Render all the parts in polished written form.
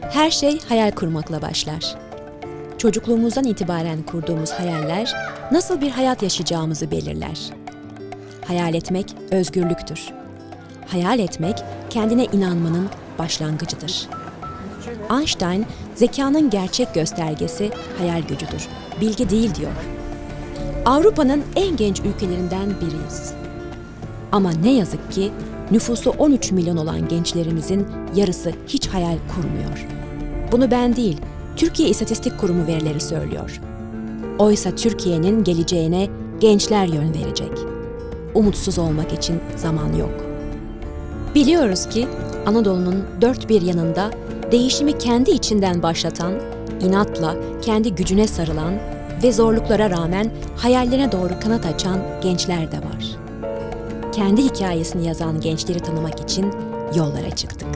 Her şey hayal kurmakla başlar. Çocukluğumuzdan itibaren kurduğumuz hayaller nasıl bir hayat yaşayacağımızı belirler. Hayal etmek özgürlüktür. Hayal etmek kendine inanmanın başlangıcıdır. Einstein, zekanın gerçek göstergesi hayal gücüdür, bilgi değil diyor. Avrupa'nın en genç ülkelerinden biriyiz. Ama ne yazık ki nüfusu 13 milyon olan gençlerimizin yarısı hiç hayal kurmuyor. Bunu ben değil, Türkiye İstatistik Kurumu verileri söylüyor. Oysa Türkiye'nin geleceğine gençler yön verecek. Umutsuz olmak için zaman yok. Biliyoruz ki Anadolu'nun dört bir yanında değişimi kendi içinden başlatan, inatla kendi gücüne sarılan ve zorluklara rağmen hayallerine doğru kanat açan gençler de var. Kendi hikayesini yazan gençleri tanımak için yollara çıktık.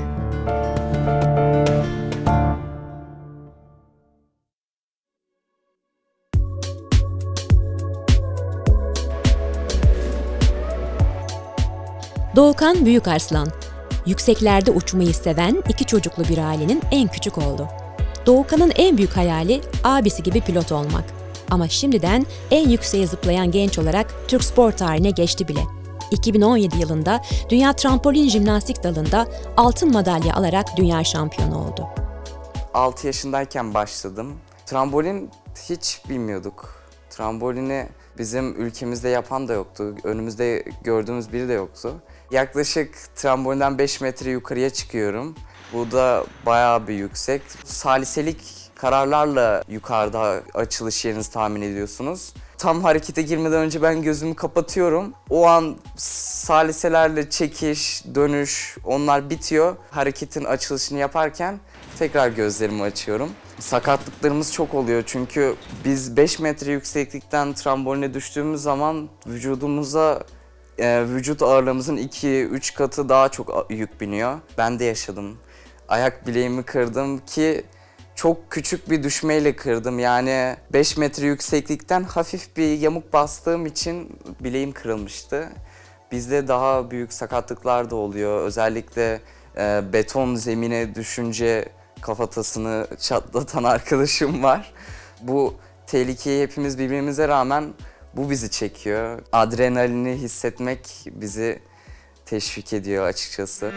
Doğukan Büyükarslan, yükseklerde uçmayı seven iki çocuklu bir ailenin en küçük oğlu. Doğukan'ın en büyük hayali abisi gibi pilot olmak. Ama şimdiden en yükseğe zıplayan genç olarak Türk spor tarihine geçti bile. 2017 yılında Dünya Trampolin Jimnastik dalında altın madalya alarak dünya şampiyonu oldu. 6 yaşındayken başladım. Trambolin hiç bilmiyorduk. Trambolini bizim ülkemizde yapan da yoktu. Önümüzde gördüğümüz biri de yoktu. Yaklaşık trambolinden 5 metre yukarıya çıkıyorum. Bu da bayağı bir yüksek. Saliselik kararlarla yukarıda açılış yerinizi tahmin ediyorsunuz. Tam harekete girmeden önce ben gözümü kapatıyorum. O an saliselerle çekiş, dönüş onlar bitiyor. Hareketin açılışını yaparken tekrar gözlerimi açıyorum. Sakatlıklarımız çok oluyor çünkü biz 5 metre yükseklikten tramboline düştüğümüz zaman vücudumuza vücut ağırlığımızın 2-3 katı daha çok yük biniyor. Ben de yaşadım. Ayak bileğimi kırdım ki çok küçük bir düşmeyle kırdım. Yani 5 metre yükseklikten hafif bir yamuk bastığım için bileğim kırılmıştı. Bizde daha büyük sakatlıklar da oluyor. Özellikle beton zemine düşünce kafatasını çatlatan arkadaşım var. Bu tehlikeyi hepimiz birbirimize rağmen bu bizi çekiyor. Adrenalini hissetmek bizi teşvik ediyor açıkçası.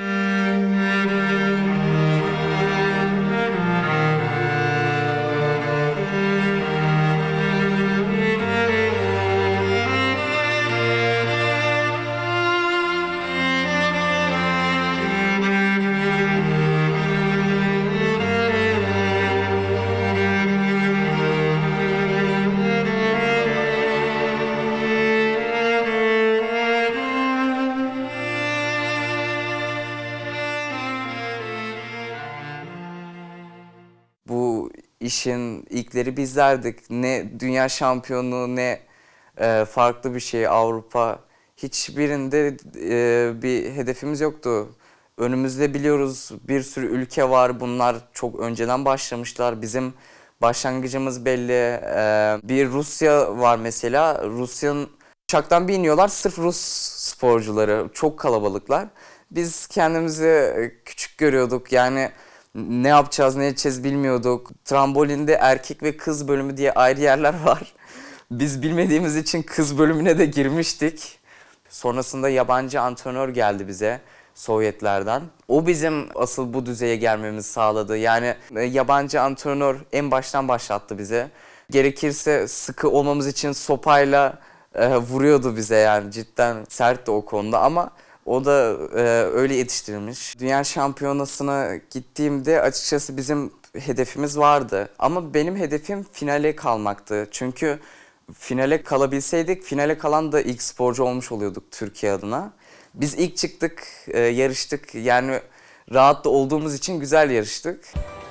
Bu işin ilkleri bizlerdik. Ne dünya şampiyonu ne farklı bir şey Avrupa. Hiçbirinde bir hedefimiz yoktu. Önümüzde biliyoruz bir sürü ülke var. Bunlar çok önceden başlamışlar. Bizim başlangıcımız belli. Bir Rusya var mesela. Rusya'nın uçaktan bir iniyorlar. Sırf Rus sporcuları. Çok kalabalıklar. Biz kendimizi küçük görüyorduk. Yani ne yapacağız, ne edeceğiz bilmiyorduk. Trambolinde erkek ve kız bölümü diye ayrı yerler var. Biz bilmediğimiz için kız bölümüne de girmiştik. Sonrasında yabancı antrenör geldi bize Sovyetlerden. O bizim asıl bu düzeye gelmemizi sağladı. Yani yabancı antrenör en baştan başlattı bize. Gerekirse sıkı olmamız için sopayla vuruyordu bize, yani cidden sertti o konuda ama o da öyle yetiştirilmiş. Dünya şampiyonasına gittiğimde açıkçası bizim hedefimiz vardı. Ama benim hedefim finale kalmaktı. Çünkü finale kalabilseydik, finale kalan da ilk sporcu olmuş oluyorduk Türkiye adına. Biz ilk çıktık, yarıştık. Yani rahat da olduğumuz için güzel yarıştık.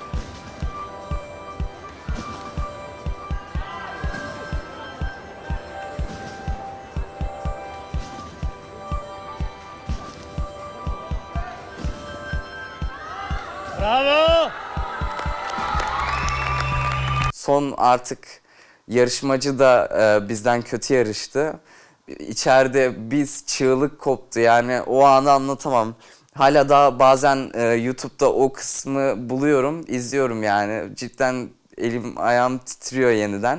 Bravo! Son artık yarışmacı da bizden kötü yarıştı. İçeride biz çığlık koptu, yani o anı anlatamam. Hala da bazen YouTube'da o kısmı buluyorum, izliyorum yani. Cidden elim ayağım titriyor yeniden.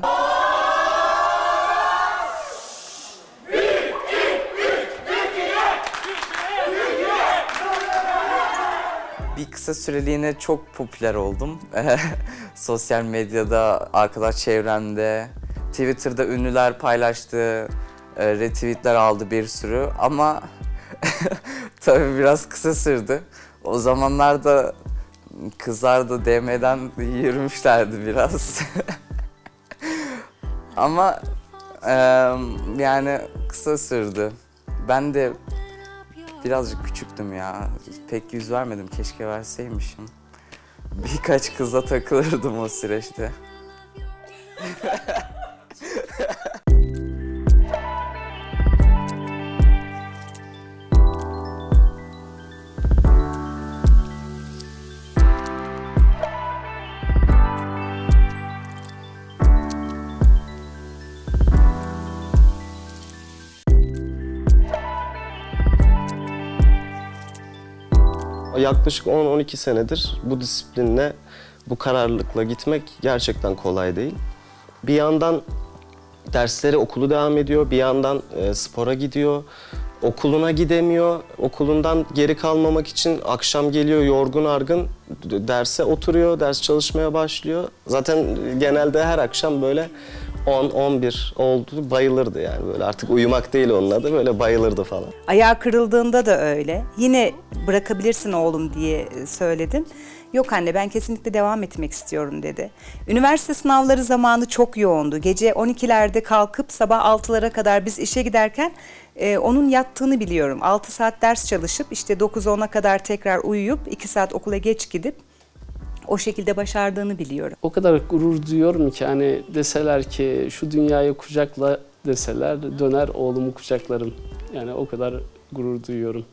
Bir kısa süreliğine çok popüler oldum. Sosyal medyada, arkadaş çevremde, Twitter'da ünlüler paylaştı, retweetler aldı bir sürü ama tabii biraz kısa sürdü. O zamanlarda kızlar da DM'den yürümüşlerdi biraz. Ama yani kısa sürdü. Ben de birazcık küçüktüm ya. Pek yüz vermedim. Keşke verseymişim. Birkaç kıza takılırdım o süreçte. Yaklaşık 10-12 senedir bu disiplinle, bu kararlılıkla gitmek gerçekten kolay değil. Bir yandan dersleri, okulu devam ediyor, bir yandan spora gidiyor, okuluna gidemiyor. Okulundan geri kalmamak için akşam geliyor yorgun argın, derse oturuyor, ders çalışmaya başlıyor. Zaten genelde her akşam böyle 10-11 oldu, bayılırdı yani böyle artık uyumak değil onun adı, böyle bayılırdı falan. Ayağı kırıldığında da öyle. Yine bırakabilirsin oğlum diye söyledim. Yok anne ben kesinlikle devam etmek istiyorum dedi. Üniversite sınavları zamanı çok yoğundu. Gece 12'lerde kalkıp sabah 6'lara kadar biz işe giderken onun yattığını biliyorum. 6 saat ders çalışıp işte 9-10'a kadar tekrar uyuyup 2 saat okula geç gidip o şekilde başardığını biliyorum. O kadar gurur duyuyorum ki hani deseler ki şu dünyayı kucakla deseler döner oğlumu kucaklarım. Yani o kadar gurur duyuyorum.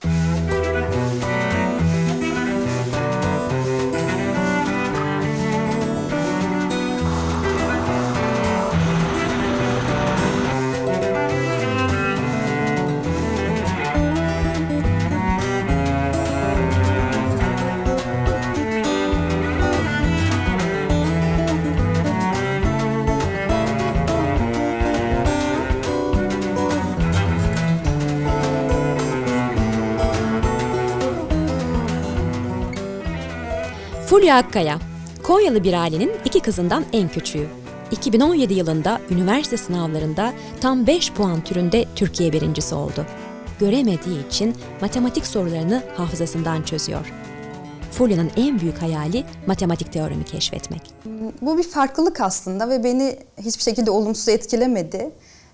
Fulya Akkaya, Konyalı bir ailenin 2 kızından en küçüğü. 2017 yılında üniversite sınavlarında tam 5 puan türünde Türkiye birincisi oldu. Göremediği için matematik sorularını hafızasından çözüyor. Fulya'nın en büyük hayali matematik teoremi keşfetmek. Bu bir farklılık aslında ve beni hiçbir şekilde olumsuz etkilemedi.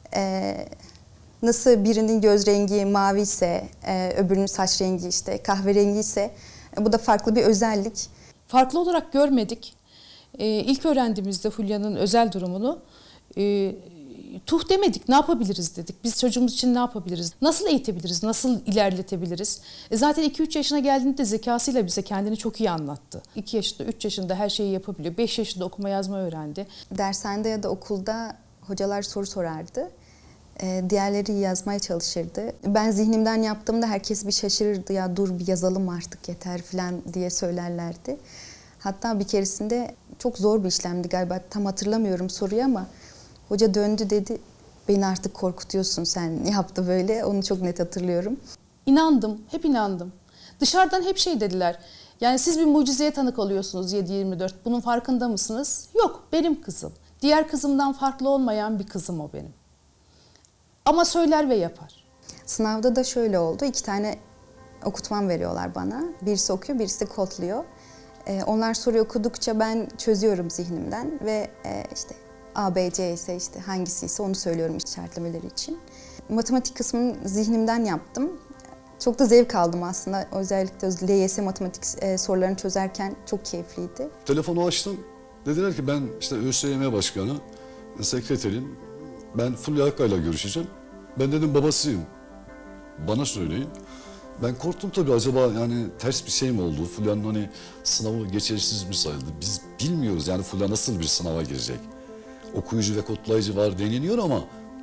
Nasıl birinin göz rengi mavi ise, öbürünün saç rengi işte kahverengi ise bu da farklı bir özellik. Farklı olarak görmedik. İlk öğrendiğimizde Fulya'nın özel durumunu tuh demedik, ne yapabiliriz dedik. Biz çocuğumuz için ne yapabiliriz, nasıl eğitebiliriz, nasıl ilerletebiliriz. Zaten 2-3 yaşına geldiğinde de zekasıyla bize kendini çok iyi anlattı. 2 yaşında, 3 yaşında her şeyi yapabiliyor. 5 yaşında okuma yazma öğrendi. Dershanede ya da okulda hocalar soru sorardı. Diğerleri yazmaya çalışırdı. Ben zihnimden yaptığımda herkes bir şaşırırdı. Ya dur bir yazalım artık yeter falan diye söylerlerdi. Hatta bir keresinde çok zor bir işlemdi galiba. Tam hatırlamıyorum soruyu ama hoca döndü dedi. Beni artık korkutuyorsun sen yaptı böyle. Onu çok net hatırlıyorum. İnandım, hep inandım. Dışarıdan hep şey dediler. Yani siz bir mucizeye tanık oluyorsunuz 7-24. Bunun farkında mısınız? Yok, benim kızım. Diğer kızımdan farklı olmayan bir kızım o benim. Ama söyler ve yapar. Sınavda da şöyle oldu. 2 tane okutman veriyorlar bana. Birisi okuyor, birisi de kodluyor. Onlar soruyu okudukça ben çözüyorum zihnimden ve işte A, B, C ise işte hangisi ise onu söylüyorum işaretlemeleri için. Matematik kısmını zihnimden yaptım. Çok da zevk aldım aslında. Özellikle LYS matematik sorularını çözerken çok keyifliydi. Telefonu açtım. Dediler ki ben işte ÖSYM Başkanı, sekreterim. Ben Fulya Akkaya'yla görüşeceğim. Ben dedim babasıyım. Bana söyleyin. Ben korktum tabii acaba yani ters bir şey mi oldu? Fulya'nın hani sınavı geçersiz mi sayıldı? Biz bilmiyoruz yani Fulya nasıl bir sınava girecek? Okuyucu ve kodlayıcı var deniliyor ama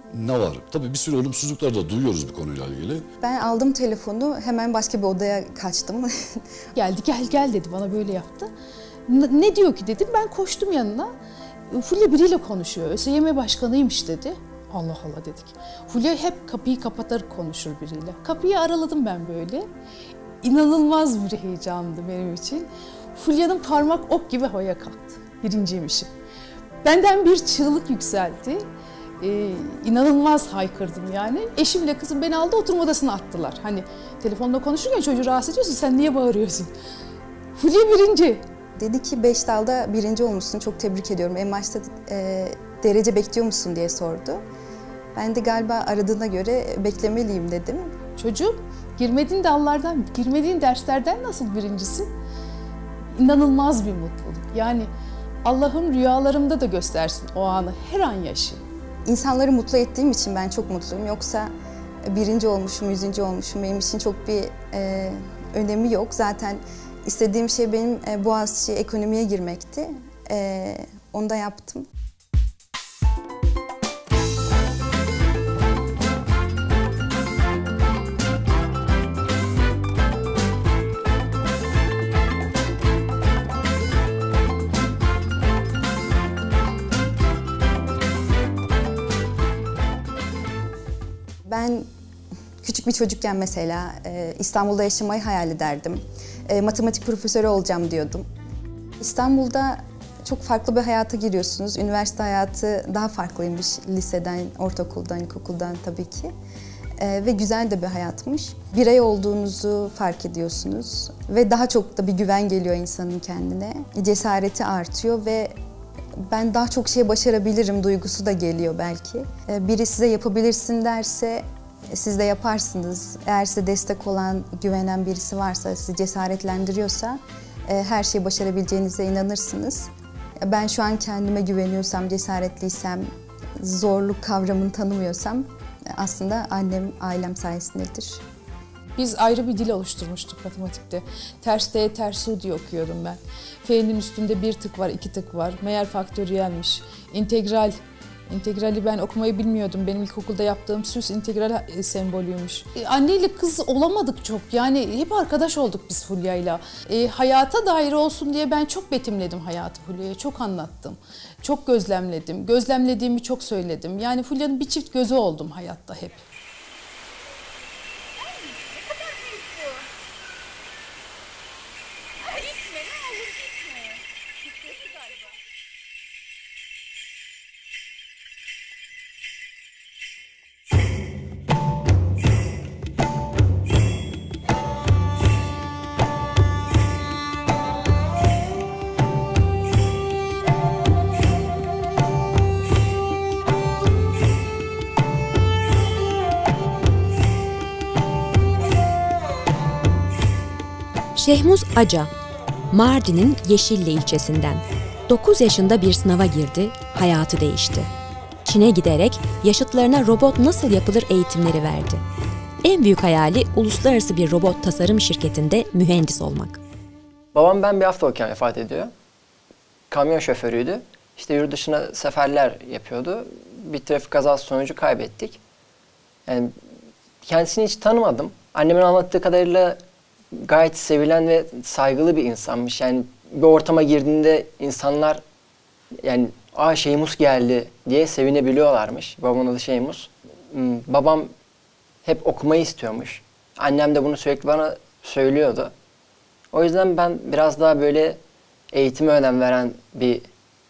ne var? Tabii bir sürü olumsuzluklar da duyuyoruz bu konuyla ilgili. Ben aldım telefonu, hemen başka bir odaya kaçtım. Geldi gel dedi, bana böyle yaptı. Ne diyor ki dedim, ben koştum yanına. Fulya biriyle konuşuyor, ÖSYM başkanıymış dedi. Allah Allah dedik. Fulya hep kapıyı kapatır konuşur biriyle. Kapıyı araladım ben böyle. İnanılmaz bir heyecandı benim için. Fulya'nın parmak ok gibi havaya kalktı. Birinciymişim. Benden bir çığlık yükseldi. İnanılmaz haykırdım yani. Eşimle kızım beni aldı, oturma odasına attılar. Hani telefonda konuşurken çocuğu rahatsız ediyorsun, sen niye bağırıyorsun? Fulya birinci. Dedi ki 5 dalda 1. olmuşsun, çok tebrik ediyorum. En başta derece bekliyor musun diye sordu. Ben de galiba aradığına göre beklemeliyim dedim. Çocuğum, girmediğin dallardan, girmediğin derslerden nasıl birincisin? İnanılmaz bir mutluluk. Yani Allah'ım rüyalarımda da göstersin o anı, her an yaşayayım. İnsanları mutlu ettiğim için ben çok mutluyum. Yoksa 1. olmuşum, 100. olmuşum benim için çok bir önemi yok. Zaten istediğim şey benim Boğaziçi ekonomiye girmekti. Onu da yaptım. Ben küçük bir çocukken mesela İstanbul'da yaşamayı hayal ederdim. Matematik profesörü olacağım diyordum. İstanbul'da çok farklı bir hayata giriyorsunuz. Üniversite hayatı daha farklıymış liseden, ortaokuldan, ilkokuldan tabii ki. Ve güzel de bir hayatmış. Birey olduğunuzu fark ediyorsunuz. Ve daha çok da bir güven geliyor insanın kendine. Cesareti artıyor ve ben daha çok şey başarabilirim duygusu da geliyor belki. Biri size yapabilirsin derse siz de yaparsınız. Eğer size destek olan, güvenen birisi varsa, sizi cesaretlendiriyorsa her şeyi başarabileceğinize inanırsınız. Ben şu an kendime güveniyorsam, cesaretliysem, zorluk kavramını tanımıyorsam aslında annem, ailem sayesindedir. Biz ayrı bir dil oluşturmuştuk matematikte. Ters D, ters U diye okuyordum ben. F'nin üstünde bir tık var, 2 tık var. Meğer faktöriyelmiş. İntegral. İntegrali ben okumayı bilmiyordum. Benim ilkokulda yaptığım süs integral sembolüymüş. Anneyle kız olamadık çok. Yani hep arkadaş olduk biz Fulya'yla. Hayata dair olsun diye ben çok betimledim hayatı Fulya'ya. Çok anlattım. Çok gözlemledim. Gözlemlediğimi çok söyledim. Yani Fulya'nın bir çift gözü oldum hayatta hep. Şehmuz Aca, Mardin'in Yeşilli ilçesinden. 9 yaşında bir sınava girdi, hayatı değişti. Çin'e giderek yaşıtlarına robot nasıl yapılır eğitimleri verdi. En büyük hayali uluslararası bir robot tasarım şirketinde mühendis olmak. Babam ben bir hafta yokken vefat ediyor. Kamyon şoförüydü. İşte yurt dışına seferler yapıyordu. Bir trafik kazası sonucu kaybettik. Yani kendisini hiç tanımadım. Annemin anlattığı kadarıyla gayet sevilen ve saygılı bir insanmış. Yani bir ortama girdiğinde insanlar yani Şeymus geldi diye sevinebiliyorlarmış. Babamın adı Şeymus. Babam hep okumayı istiyormuş. Annem de bunu sürekli bana söylüyordu. O yüzden ben biraz daha böyle eğitime önem veren bir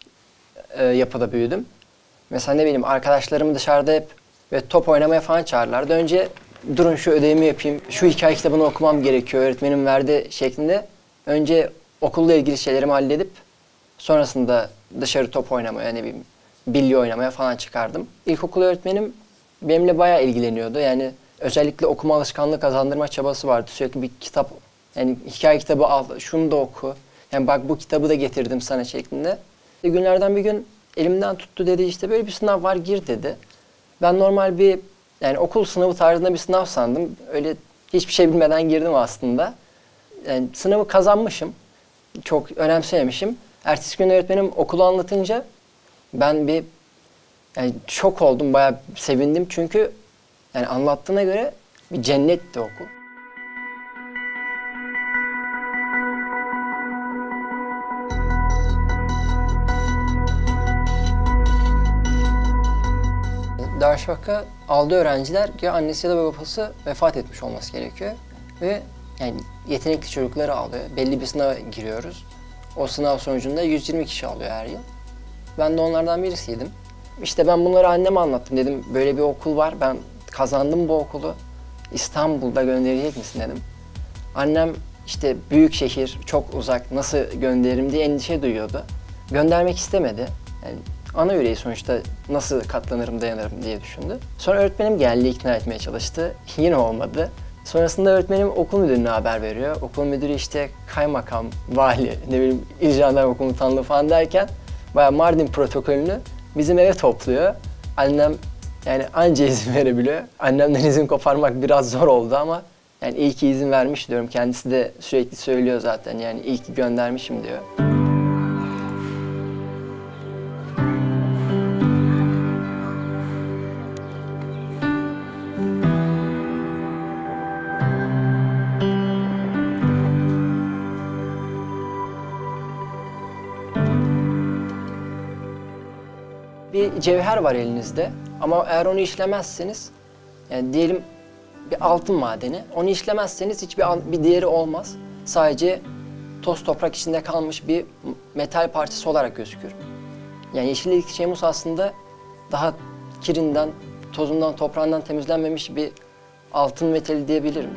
yapıda büyüdüm. Mesela ne bileyim arkadaşlarımı dışarıda hep ve top oynamaya falan çağırırlardı. Önce durun şu ödevimi yapayım, şu hikaye kitabını okumam gerekiyor öğretmenim verdi şeklinde. Önce okulla ilgili şeylerimi halledip sonrasında dışarı top oynamaya, ne bileyim bilye oynamaya falan çıkardım. İlkokul öğretmenim benimle bayağı ilgileniyordu. Yani özellikle okuma alışkanlığı kazandırma çabası vardı. Sürekli bir kitap, yani hikaye kitabı al, şunu da oku. Yani bak bu kitabı da getirdim sana şeklinde. Günlerden bir gün elimden tuttu, dedi işte böyle bir sınav var, gir dedi. Ben normal bir yani okul sınavı tarzında bir sınav sandım. Öyle hiçbir şey bilmeden girdim aslında. Yani sınavı kazanmışım. Çok önemsememişim. Ertesi gün öğretmenim okulu anlatınca ben bir Yani şok oldum, bayağı sevindim çünkü yani anlattığına göre bir cennetti okul. Darüşşafaka aldığı öğrenciler ya annesi ya da babası vefat etmiş olması gerekiyor ve yani yetenekli çocukları alıyor. Belli bir sınava giriyoruz. O sınav sonucunda 120 kişi alıyor her yıl. Ben de onlardan birisiydim. İşte ben bunları anneme anlattım. Dedim böyle bir okul var, ben kazandım bu okulu. İstanbul'da gönderecek misin dedim. Annem işte büyük şehir, çok uzak, nasıl gönderirim diye endişe duyuyordu. Göndermek istemedi. Yani ana yüreği sonuçta, nasıl katlanırım, dayanırım diye düşündü. Sonra öğretmenim geldi, ikna etmeye çalıştı. Yine olmadı. Sonrasında öğretmenim okul müdürüne haber veriyor. Okul müdürü işte kaymakam, vali, ne bileyim İl Jandarma Komutanlığı falan derken bayağı Mardin protokolünü bizim eve topluyor. Annem yani anca izin verebiliyor. Annemden izin koparmak biraz zor oldu ama yani iyi ki izin vermiş diyorum. Kendisi de sürekli söylüyor zaten, yani iyi ki göndermişim diyor. Bir cevher var elinizde ama eğer onu işlemezseniz, yani diyelim bir altın madeni, onu işlemezseniz hiçbir değeri olmaz. Sadece toz toprak içinde kalmış bir metal parçası olarak gözükür. Yani yeşillik şemus aslında daha kirinden, tozundan, toprağından temizlenmemiş bir altın metali diyebilirim.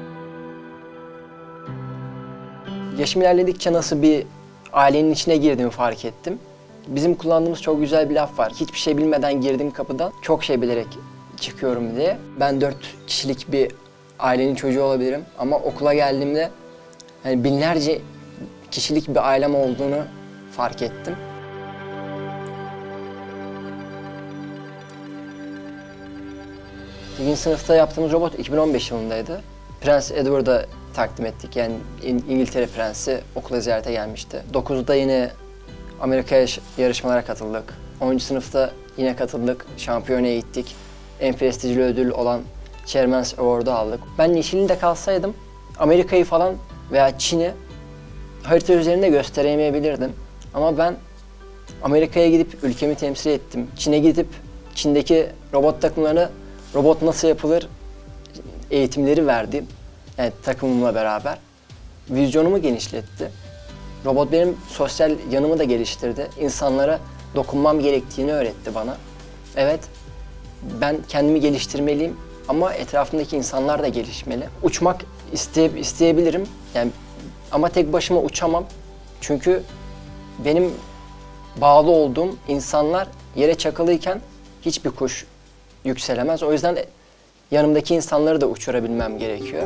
Yaşım ilerledikçe nasıl bir ailenin içine girdiğimi fark ettim. Bizim kullandığımız çok güzel bir laf var. Hiçbir şey bilmeden girdim kapıdan, çok şey bilerek çıkıyorum diye. Ben 4 kişilik bir ailenin çocuğu olabilirim ama okula geldiğimde yani binlerce kişilik bir ailem olduğunu fark ettim. İkinci sınıfta yaptığımız robot 2015 yılındaydı. Prens Edward'a takdim ettik. Yani İngiltere Prensi okula ziyarete gelmişti. 9'da yine Amerika yarışmalara katıldık. 10. sınıfta yine katıldık. Şampiyonaya gittik. En prestijli ödül olan Chairman's Award'u aldık. Ben Yeşilli'de kalsaydım Amerika'yı falan veya Çin'i harita üzerinde gösteremeyebilirdim. Ama ben Amerika'ya gidip ülkemi temsil ettim. Çin'e gidip Çin'deki robot takımlarına robot nasıl yapılır eğitimleri verdim. Yani takımımla beraber. Vizyonumu genişletti. Robot benim sosyal yanımı da geliştirdi. İnsanlara dokunmam gerektiğini öğretti bana. Evet, ben kendimi geliştirmeliyim ama etrafımdaki insanlar da gelişmeli. Uçmak isteyebilirim yani, ama tek başıma uçamam. Çünkü benim bağlı olduğum insanlar yere çakılıyken hiçbir kuş yükselemez. O yüzden yanımdaki insanları da uçurabilmem gerekiyor.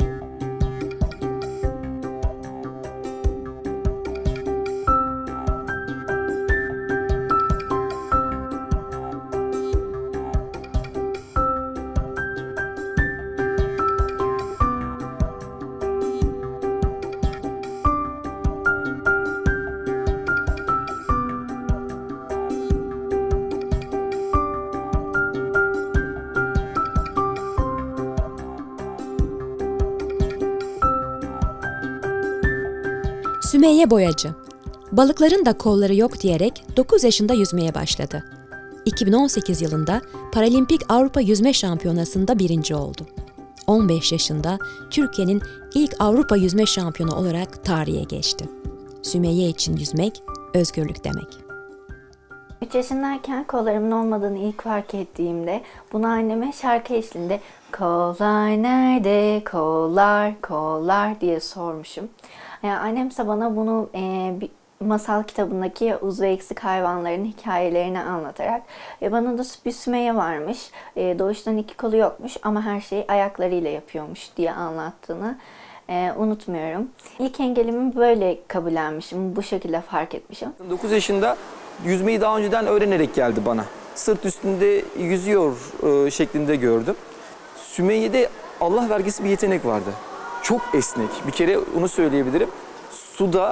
Sümeyye Boyacı, balıkların da kolları yok diyerek 9 yaşında yüzmeye başladı. 2018 yılında Paralimpik Avrupa Yüzme Şampiyonası'nda birinci oldu. 15 yaşında Türkiye'nin ilk Avrupa Yüzme Şampiyonu olarak tarihe geçti. Sümeyye için yüzmek, özgürlük demek. 3 yaşındayken kollarımın olmadığını ilk fark ettiğimde bunu anneme şarkı eşliğinde "Kollar nerede, kollar, kollar" diye sormuşum. Yani annemse bana bunu bir masal kitabındaki uzvu eksik hayvanların hikayelerini anlatarak bana da bir Sümeyye varmış, doğuştan 2 kolu yokmuş ama her şeyi ayaklarıyla yapıyormuş diye anlattığını unutmuyorum. İlk engelimi böyle kabullenmişim, bu şekilde fark etmişim. 9 yaşında yüzmeyi daha önceden öğrenerek geldi bana. Sırt üstünde yüzüyor şeklinde gördüm. Sümeyye'de Allah vergisi bir yetenek vardı. Çok esnek. Bir kere onu söyleyebilirim. Suda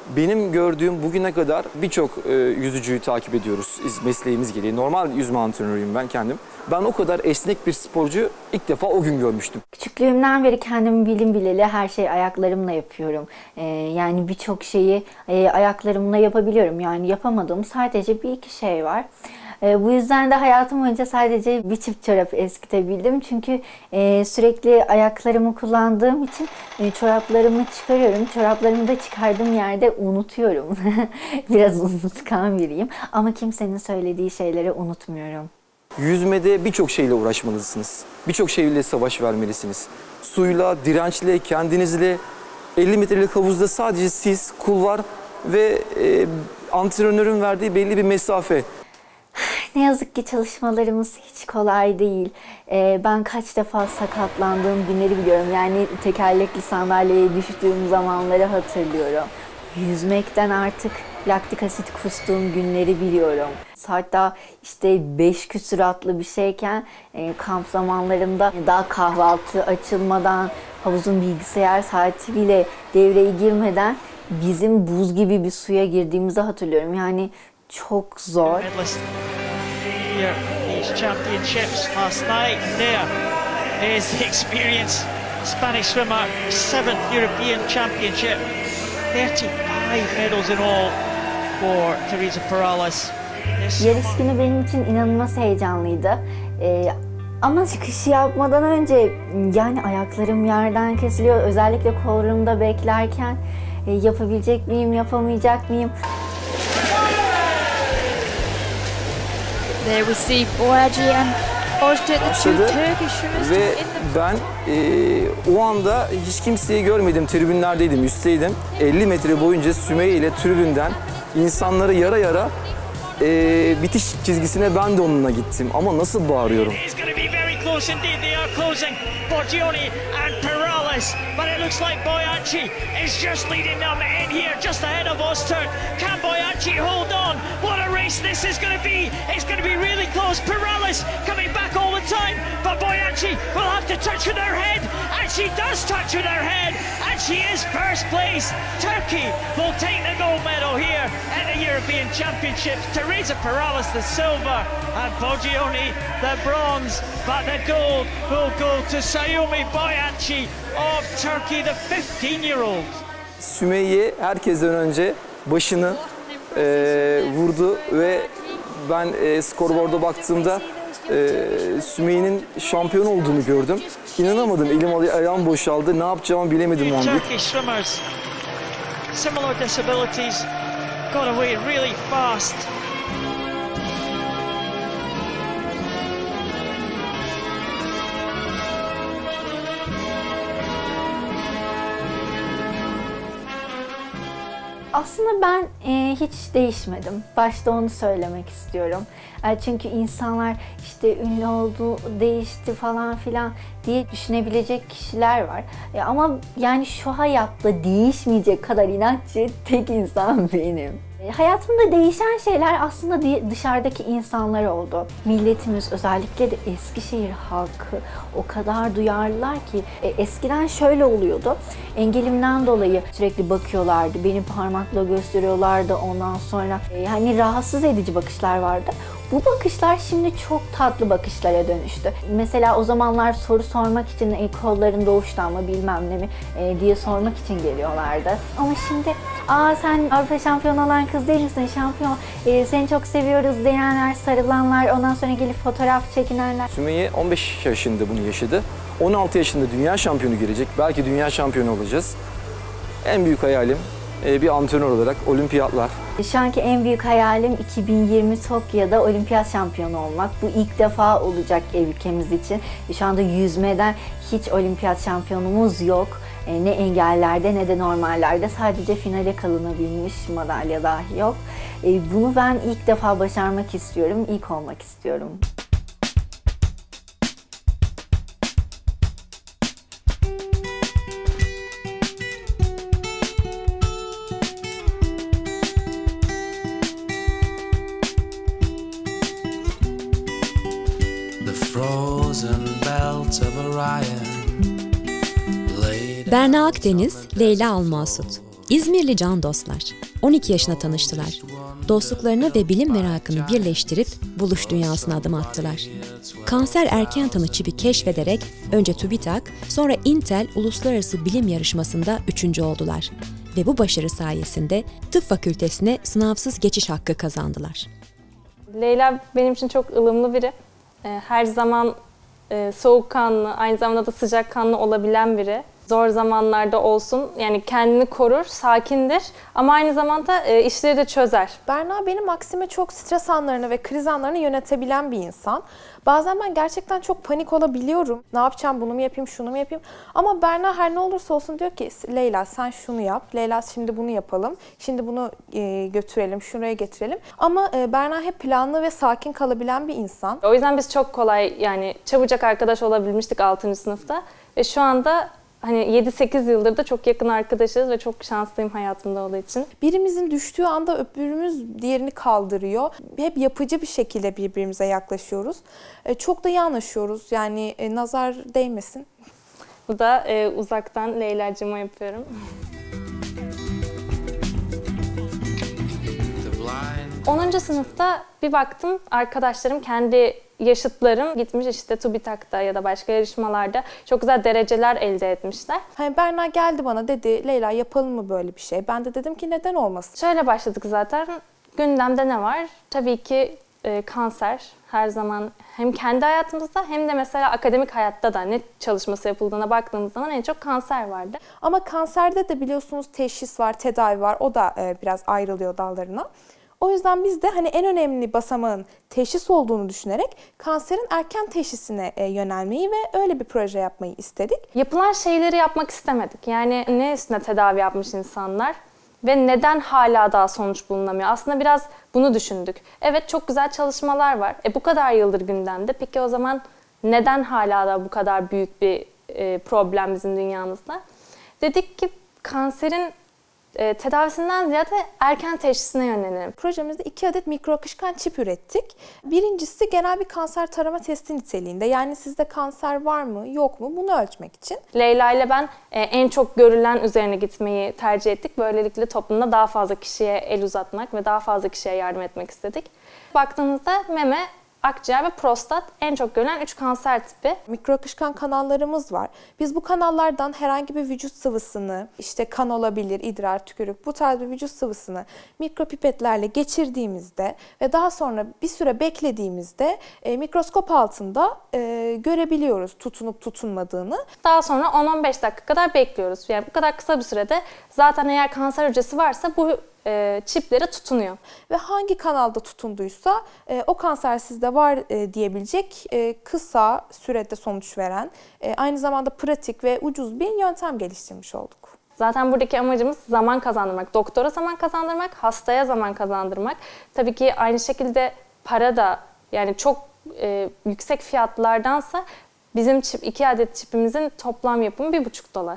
benim gördüğüm bugüne kadar birçok yüzücüyü takip ediyoruz mesleğimiz gereği. Normal yüzme antrenörüyüm ben kendim. Ben o kadar esnek bir sporcu ilk defa o gün görmüştüm. Küçüklüğümden beri kendimi bildim bileli her şeyi ayaklarımla yapıyorum. Yani birçok şeyi ayaklarımla yapabiliyorum. Yani yapamadığım sadece bir iki şey var. Bu yüzden de hayatım boyunca sadece bir çift çorap eskitebildim. Çünkü sürekli ayaklarımı kullandığım için çoraplarımı çıkarıyorum. Çoraplarımı da çıkardığım yerde unutuyorum. Biraz unutkan biriyim. Ama kimsenin söylediği şeyleri unutmuyorum. Yüzmede birçok şeyle uğraşmalısınız. Birçok şeyle savaş vermelisiniz. Suyla, dirençle, kendinizle, 50 metrelik havuzda sadece siz, kulvar ve antrenörün verdiği belli bir mesafe. Ne yazık ki çalışmalarımız hiç kolay değil. Ben kaç defa sakatlandığım günleri biliyorum. Yani tekerlekli sandalyeye düştüğüm zamanları hatırlıyorum. Yüzmekten artık laktik asit kustuğum günleri biliyorum. Hatta işte 5 küsuratlı bir şeyken kamp zamanlarımda daha kahvaltı açılmadan, havuzun bilgisayar saati bile devreye girmeden bizim buz gibi bir suya girdiğimizi hatırlıyorum. Yani çok zor. These championships last night. There is the experienced Spanish swimmer, 7th European Championship, 35 medals in all for Teresa Perales. Yarış günü benim için inanılmaz heyecanlıydı. Ama çıkışı yapmadan önce yani ayaklarım yerden kesiliyor. Özellikle kollarımda beklerken yapabilecek miyim, yapamayacak mıyım? There we see Boyacı and Ojda, the two Turkish swimmers. Ve ben o anda hiç kimseyi görmedim, tribünlerdeydim, üstteydim. 50 metre boyunca Sümeyye ile tribünden insanları yara yara bitiş çizgisine ben de onunla gittim. Ama nasıl bağırıyorum. Borgioni and Perales, but it looks like Boyacı is just leading them in here, just ahead of Öztürk. Can Boyacı hold on? What a race this is going to be! It's going to be really close. Perales coming back all the time, but Boyacı will have to touch with her head, and she does touch with her head, and she is first place. Turkey will take the gold medal here at the European Championships. Teresa Perales the silver, and Borgioni the bronze, but the gold will go to Sayumi Boyacı of Turkey, the 15-year-old. Sümeyye herkesten önce başını vurdu ve ben skorboarda baktığımda Sümeyye'nin şampiyon olduğunu gördüm. İnanamadım, elim ayağım boşaldı, ne yapacağımı bilemedim o anda. Turkish swimmers, similar disabilities, got away really fast. Aslında ben hiç değişmedim. Başta onu söylemek istiyorum. Çünkü insanlar işte ünlü oldu, değişti falan filan diye düşünebilecek kişiler var. Ama yani şu hayatta değişmeyecek kadar inatçı tek insan benim. Hayatımda değişen şeyler aslında dışarıdaki insanlar oldu. Milletimiz, özellikle de Eskişehir halkı o kadar duyarlılar ki eskiden şöyle oluyordu. Engelimden dolayı sürekli bakıyorlardı. Beni parmakla gösteriyorlardı. Ondan sonra hani rahatsız edici bakışlar vardı. Bu bakışlar şimdi çok tatlı bakışlara dönüştü. Mesela o zamanlar soru sormak için kolların doğuştan mı bilmem ne mi diye sormak için geliyorlardı. Ama şimdi sen Avrupa şampiyonu olan kız değil misin? Şampiyon, seni çok seviyoruz diyenler, sarılanlar, ondan sonra gelip fotoğraf çekinenler. Sümeyye 15 yaşında bunu yaşadı. 16 yaşında dünya şampiyonu gelecek. Belki dünya şampiyonu olacağız. En büyük hayalim bir antrenör olarak olimpiyatlar. Şu anki en büyük hayalim 2020 Tokyo'da olimpiyat şampiyonu olmak. Bu ilk defa olacak ülkemiz için. Şu anda yüzmeden hiç olimpiyat şampiyonumuz yok. Ne engellerde ne de normallerde. Sadece finale kalınabilmiş madalya dahi yok. Bunu ben ilk defa başarmak istiyorum, ilk olmak istiyorum. Berna Akdeniz, Leyla Almasut. İzmirli can dostlar 12 yaşına tanıştılar. Dostluklarını ve bilim merakını birleştirip buluş dünyasına adım attılar. Kanser erken tanı çipi keşfederek önce TÜBİTAK, sonra Intel Uluslararası Bilim Yarışması'nda 3. oldular. Ve bu başarı sayesinde tıp fakültesine sınavsız geçiş hakkı kazandılar. Leyla benim için çok ılımlı biri. Her zaman soğukkanlı, aynı zamanda da sıcakkanlı olabilen biri. Zor zamanlarda olsun, yani kendini korur, sakindir ama aynı zamanda işleri de çözer. Berna benim aksime çok stres anlarını ve kriz anlarını yönetebilen bir insan. Bazen ben gerçekten çok panik olabiliyorum. Ne yapacağım, bunu mu yapayım, şunu mu yapayım? Ama Berna her ne olursa olsun diyor ki Leyla sen şunu yap, Leyla şimdi bunu yapalım, şimdi bunu götürelim, şuraya getirelim. Ama Berna hep planlı ve sakin kalabilen bir insan. O yüzden biz çok kolay, yani çabucak arkadaş olabilmiştik 6. sınıfta ve şu anda hani 7-8 yıldır da çok yakın arkadaşız ve çok şanslıyım hayatımda olduğu için. Birimizin düştüğü anda öbürümüz diğerini kaldırıyor. Hep yapıcı bir şekilde birbirimize yaklaşıyoruz. Çok da iyi anlaşıyoruz. Yani nazar değmesin. Bu da uzaktan Leyla'cığıma yapıyorum. 10. sınıfta bir baktım arkadaşlarım, kendi yaşıtlarım gitmiş işte TÜBİTAK'ta ya da başka yarışmalarda çok güzel dereceler elde etmişler. Hani Berna geldi bana dedi Leyla yapalım mı böyle bir şey? Ben de dedim ki neden olmasın? Şöyle başladık zaten. Gündemde ne var? Tabii ki kanser her zaman hem kendi hayatımızda hem de mesela akademik hayatta da ne çalışması yapıldığına baktığımız zaman en çok kanser vardı. Ama kanserde de biliyorsunuz teşhis var, tedavi var. O da biraz ayrılıyor dallarına. O yüzden biz de hani en önemli basamağın teşhis olduğunu düşünerek kanserin erken teşhisine yönelmeyi ve öyle bir proje yapmayı istedik. Yapılan şeyleri yapmak istemedik. Yani ne üstüne tedavi yapmış insanlar ve neden hala daha sonuç bulunamıyor? Aslında biraz bunu düşündük. Evet, çok güzel çalışmalar var. Bu kadar yıldır gündemde. Peki o zaman neden hala da bu kadar büyük bir problem bizim dünyamızda? Dedik ki kanserin tedavisinden ziyade erken teşhisine yönelelim. Projemizde 2 adet mikroakışkan çip ürettik. Birincisi genel bir kanser tarama testi niteliğinde. Yani sizde kanser var mı yok mu bunu ölçmek için. Leyla ile ben en çok görülen üzerine gitmeyi tercih ettik. Böylelikle toplumda daha fazla kişiye el uzatmak ve daha fazla kişiye yardım etmek istedik. Baktığımızda meme, akciğer ve prostat en çok görülen 3 kanser tipi. Mikroakışkan kanallarımız var. Biz bu kanallardan herhangi bir vücut sıvısını, işte kan olabilir, idrar, tükürük, bu tarz bir vücut sıvısını mikropipetlerle geçirdiğimizde ve daha sonra bir süre beklediğimizde mikroskop altında görebiliyoruz tutunup tutunmadığını. Daha sonra 10-15 dakika kadar bekliyoruz. Yani bu kadar kısa bir sürede zaten eğer kanser hücresi varsa bu çiplere tutunuyor. Ve hangi kanalda tutunduysa o kanser sizde var diyebilecek kısa sürede sonuç veren, aynı zamanda pratik ve ucuz bir yöntem geliştirmiş olduk. Zaten buradaki amacımız zaman kazandırmak. Doktora zaman kazandırmak, hastaya zaman kazandırmak. Tabii ki aynı şekilde para da, yani çok yüksek fiyatlardansa bizim 2 adet çipimizin toplam yapımı $1,5.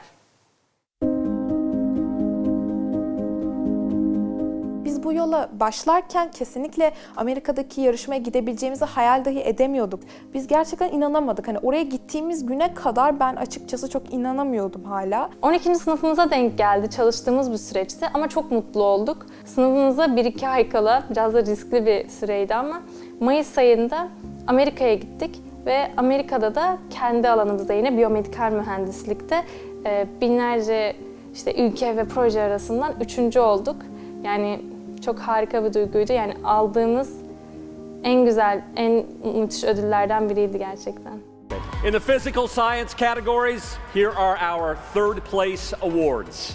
Biz bu yola başlarken kesinlikle Amerika'daki yarışmaya gidebileceğimizi hayal dahi edemiyorduk. Biz gerçekten inanamadık. Hani oraya gittiğimiz güne kadar ben açıkçası çok inanamıyordum hala. 12. sınıfımıza denk geldi çalıştığımız bir süreçti ama çok mutlu olduk. Sınıfımıza 1-2 ay kala, biraz da riskli bir süreydi ama Mayıs ayında Amerika'ya gittik ve Amerika'da da kendi alanımızda yine biyomedikal mühendislikte binlerce işte ülke ve proje arasından 3. olduk. Yani çok harika bir duyguydu. Yani aldığımız en güzel, en müthiş ödüllerden biriydi gerçekten. In the physical science categories, here are our third place awards.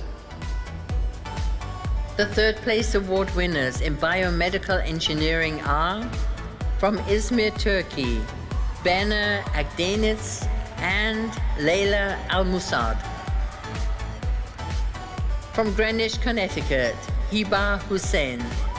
The third place award winners in biomedical engineering are from Izmir, Turkey, Berna Akdeniz and Leyla Al-Musad. From Greenwich, Connecticut, Hiba Hussein.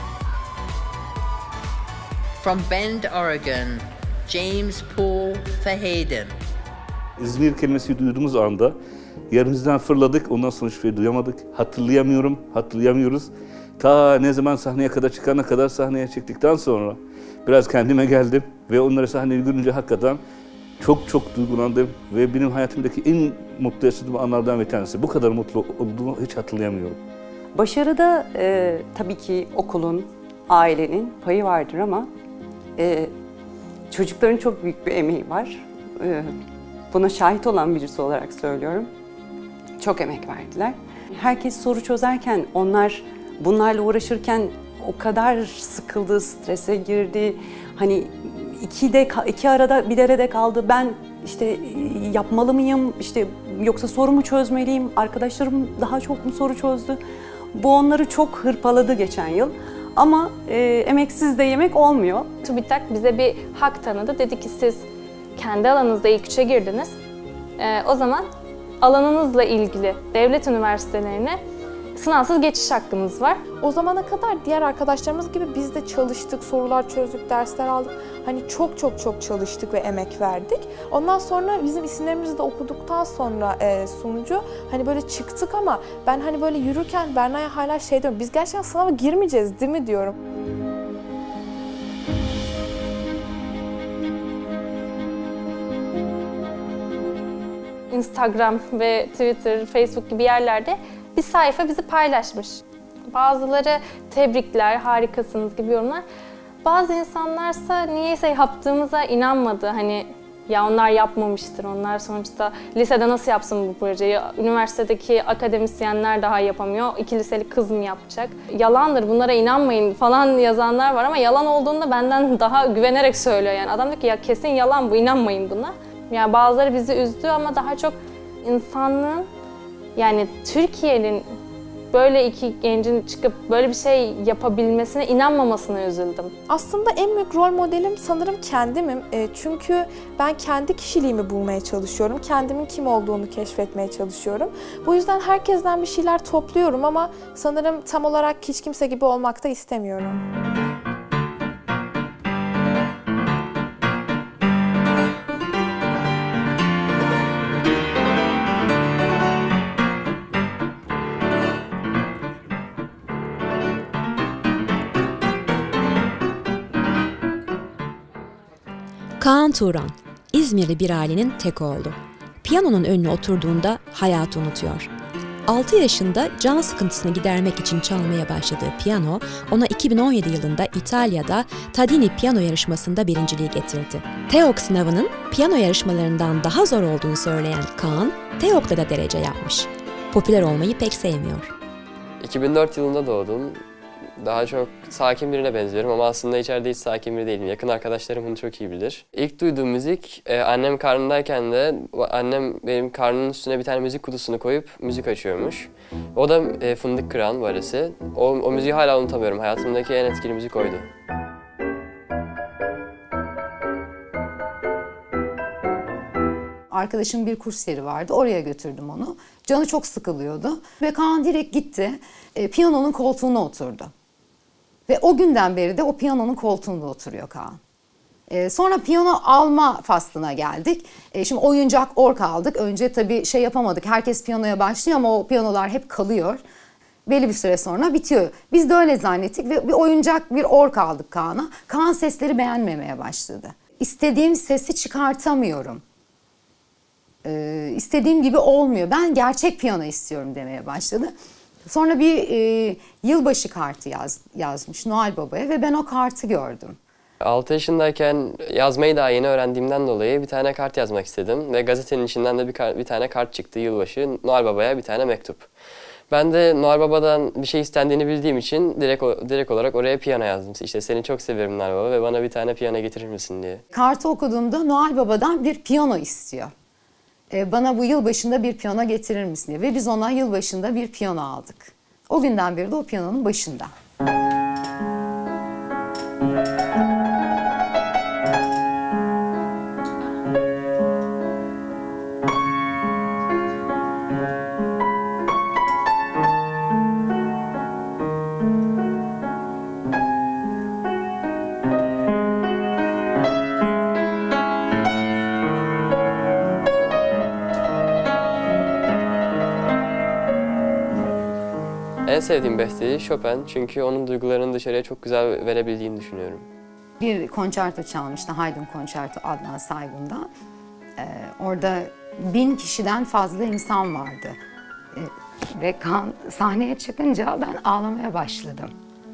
From Bend, Oregon, James Paul Verheyen. İzmir kelimesi duyduğumuz anda yerimizden fırladık, ondan sonra hiçbir şey duyamadık. Hatırlayamıyoruz. Ta ne zaman sahneye kadar çıkana kadar sahneye çıktıktan sonra biraz kendime geldim ve onları sahneye görünce hakikaten çok duygulandım ve benim hayatımdaki en mutlu yaşadığım anlardan bir tanesi. Bu kadar mutlu olduğumu hiç hatırlayamıyorum. Başarıda tabii ki okulun, ailenin payı vardır ama çocukların çok büyük bir emeği var. Buna şahit olan birisi olarak söylüyorum. Çok emek verdiler. Herkes soru çözerken, onlar bunlarla uğraşırken o kadar sıkıldı, strese girdi. Hani iki arada bir derede kaldı. Ben işte yapmalı mıyım, işte yoksa soru mu çözmeliyim? Arkadaşlarım daha çok mu soru çözdü? Bu onları çok hırpaladı geçen yıl. Ama emeksiz de yemek olmuyor. TÜBİTAK bize bir hak tanıdı. Dedi ki siz kendi alanınızda ilk 3'e girdiniz. O zaman alanınızla ilgili devlet üniversitelerine sınavsız geçiş hakkınız var. O zamana kadar diğer arkadaşlarımız gibi biz de çalıştık, sorular çözdük, dersler aldık. Hani çok çalıştık ve emek verdik. Ondan sonra bizim isimlerimizi de okuduktan sonra sunucu hani böyle çıktık ama ben hani böyle yürürken Berna'ya hala şey diyorum, biz gerçekten sınava girmeyeceğiz değil mi diyorum. Instagram ve Twitter, Facebook gibi yerlerde bir sayfa bizi paylaşmış. Bazıları tebrikler, harikasınız gibi yorumlar. Bazı insanlarsa niyeyse yaptığımıza inanmadı. Hani ya onlar yapmamıştır, onlar sonuçta lisede nasıl yapsın bu projeyi? Üniversitedeki akademisyenler daha yapamıyor, 2 liseli kız mı yapacak? Yalandır, bunlara inanmayın falan yazanlar var ama yalan olduğunda benden daha güvenerek söylüyor. Yani adam diyor ki ya kesin yalan bu, inanmayın buna. Yani bazıları bizi üzdü ama daha çok insanlığın, yani Türkiye'nin böyle iki gencin çıkıp böyle bir şey yapabilmesine inanmamasına üzüldüm. Aslında en büyük rol modelim sanırım kendimim. Çünkü ben kendi kişiliğimi bulmaya çalışıyorum. Kendimin kim olduğunu keşfetmeye çalışıyorum. Bu yüzden herkesten bir şeyler topluyorum ama sanırım tam olarak hiç kimse gibi olmak da istemiyorum. Kaan Turan, İzmirli bir ailenin tek oğlu. Piyanonun önüne oturduğunda hayatı unutuyor. 6 yaşında can sıkıntısını gidermek için çalmaya başladığı piyano, ona 2017 yılında İtalya'da Tadini piyano yarışmasında birinciliği getirdi. TEOK sınavının piyano yarışmalarından daha zor olduğunu söyleyen Kaan, TEOK'ta da derece yapmış. Popüler olmayı pek sevmiyor. 2004 yılında doğdum. Daha çok sakin birine benziyorum ama aslında içeride hiç sakin biri değilim. Yakın arkadaşlarım bunu çok iyi bilir. İlk duyduğum müzik, annem karnındayken de annem benim karnının üstüne bir tane müzik kutusunu koyup müzik açıyormuş. O da Fındık Kıran Valesi. O müziği hala unutamıyorum. Hayatımdaki en etkili müzik oydu. Arkadaşımın bir kursiyeri vardı, oraya götürdüm onu. Canı çok sıkılıyordu ve Kaan direkt gitti, piyanonun koltuğuna oturdu. Ve o günden beri de o piyanonun koltuğunda oturuyor Kaan. Sonra piyano alma faslına geldik. Şimdi oyuncak ork aldık. Önce tabii şey yapamadık, herkes piyanoya başlıyor ama o piyanolar hep kalıyor. Belli bir süre sonra bitiyor. Biz de öyle zannettik ve bir oyuncak bir ork aldık Kaan'a. Kaan sesleri beğenmemeye başladı. İstediğim sesi çıkartamıyorum. İstediğim gibi olmuyor. Ben gerçek piyano istiyorum demeye başladı. Sonra bir yılbaşı kartı yazmış Noel Baba'ya ve ben o kartı gördüm. 6 yaşındayken yazmayı daha yeni öğrendiğimden dolayı bir tane kart yazmak istedim. Ve gazetenin içinden de bir tane kart çıktı yılbaşı. Noel Baba'ya bir tane mektup. Ben de Noel Baba'dan bir şey istendiğini bildiğim için direkt olarak oraya piyano yazdım. İşte seni çok severim Noel Baba ve bana bir tane piyano getirir misin diye. Kartı okuduğumda Noel Baba'dan bir piyano istiyor. Bana bu yılbaşında bir piyano getirir misin diye. Ve biz ona yılbaşında bir piyano aldık. O günden beri de o piyanonun başında. En sevdiğim besteci Chopin çünkü onun duygularını dışarıya çok güzel verebildiğini düşünüyorum. Bir konçerto çalmıştı, Haydn Konçerto Adnan Saygun'da. Orada 1000 kişiden fazla insan vardı. Ve Kaan sahneye çıkınca ben ağlamaya başladım.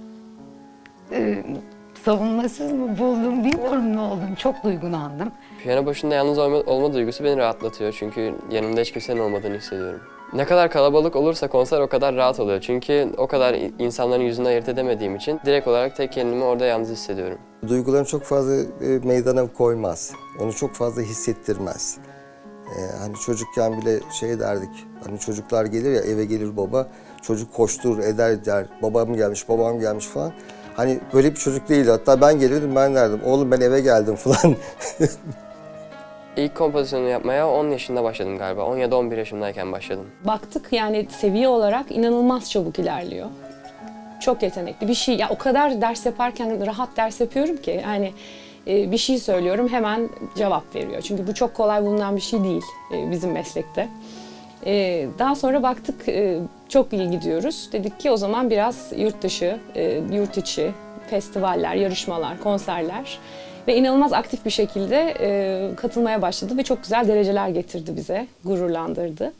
Savunmasız mı buldum bilmiyorum ne oldum. Çok duygulandım. Piyano başında yalnız olma duygusu beni rahatlatıyor. Çünkü yanımda hiç kimsenin olmadığını hissediyorum. Ne kadar kalabalık olursa konser o kadar rahat oluyor. Çünkü o kadar insanların yüzünü ayırt edemediğim için direkt olarak tek kendimi orada yalnız hissediyorum. Duygularını çok fazla meydana koymaz. Onu çok fazla hissettirmez. Hani çocukken bile şey derdik, hani çocuklar gelir ya, eve gelir baba, çocuk koşturur eder der, babam gelmiş falan. Hani böyle bir çocuk değildi. Hatta ben gelirdim, ben derdim, oğlum ben eve geldim falan. İlk kompozisyonu yapmaya 10 yaşında başladım galiba. 10 ya da 11 yaşındayken başladım. Baktık yani seviye olarak inanılmaz çabuk ilerliyor. Çok yetenekli bir şey. Ya o kadar ders yaparken rahat ders yapıyorum ki yani bir şey söylüyorum hemen cevap veriyor. Çünkü bu çok kolay bulunan bir şey değil bizim meslekte. Daha sonra baktık çok iyi gidiyoruz. Dedik ki o zaman biraz yurt dışı, yurt içi festivaller, yarışmalar, konserler ve inanılmaz aktif bir şekilde katılmaya başladı ve çok güzel dereceler getirdi bize, gururlandırdı.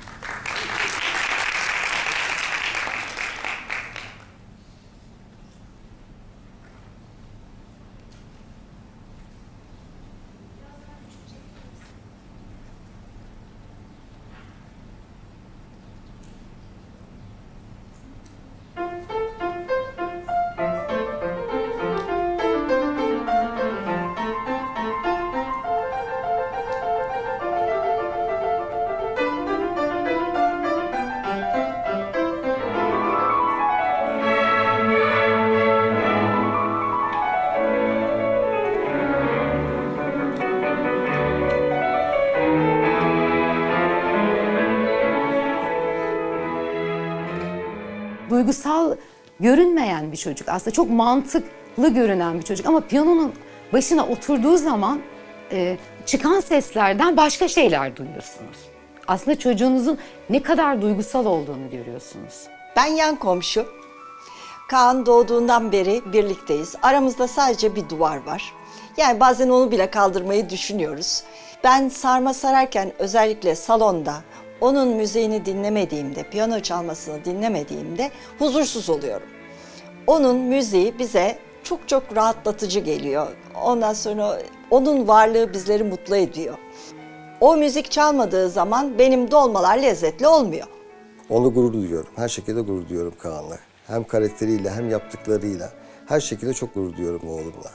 Duygusal görünmeyen bir çocuk. Aslında çok mantıklı görünen bir çocuk. Ama piyanonun başına oturduğu zaman çıkan seslerden başka şeyler duyuyorsunuz. Aslında çocuğunuzun ne kadar duygusal olduğunu görüyorsunuz. Ben yan komşu. Kaan doğduğundan beri birlikteyiz. Aramızda sadece bir duvar var. Yani bazen onu bile kaldırmayı düşünüyoruz. Ben sarma sararken özellikle salonda onun müziğini dinlemediğimde, piyano çalmasını dinlemediğimde huzursuz oluyorum. Onun müziği bize çok çok rahatlatıcı geliyor. Ondan sonra onun varlığı bizleri mutlu ediyor. O müzik çalmadığı zaman benim dolmalar lezzetli olmuyor. Onu gurur duyuyorum. Her şekilde gurur duyuyorum Kaan'la. Hem karakteriyle hem yaptıklarıyla. Her şekilde çok gurur duyuyorum oğlumla.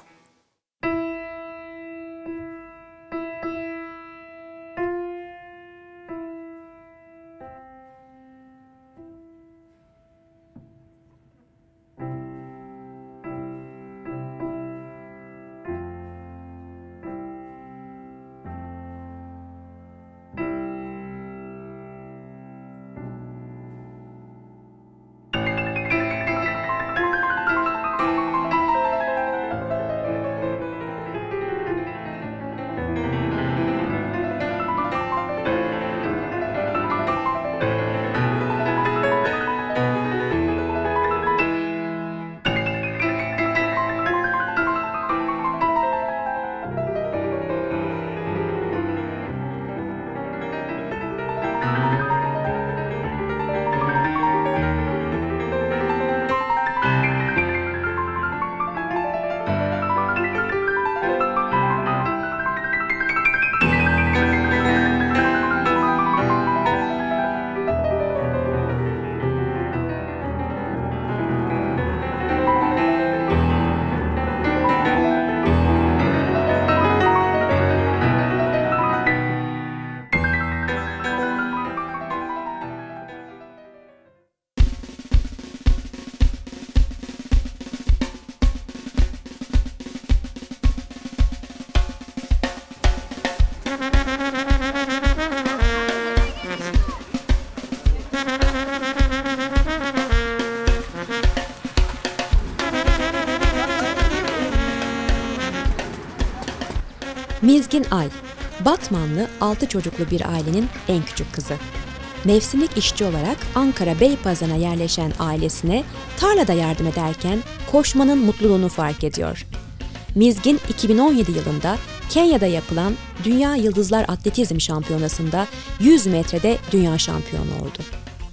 Mizgin Ay, Batmanlı 6 çocuklu bir ailenin en küçük kızı. Mevsimlik işçi olarak Ankara Beypazarı'na yerleşen ailesine tarlada yardım ederken koşmanın mutluluğunu fark ediyor. Mizgin 2017 yılında Kenya'da yapılan Dünya Yıldızlar Atletizm Şampiyonası'nda 100 metrede dünya şampiyonu oldu.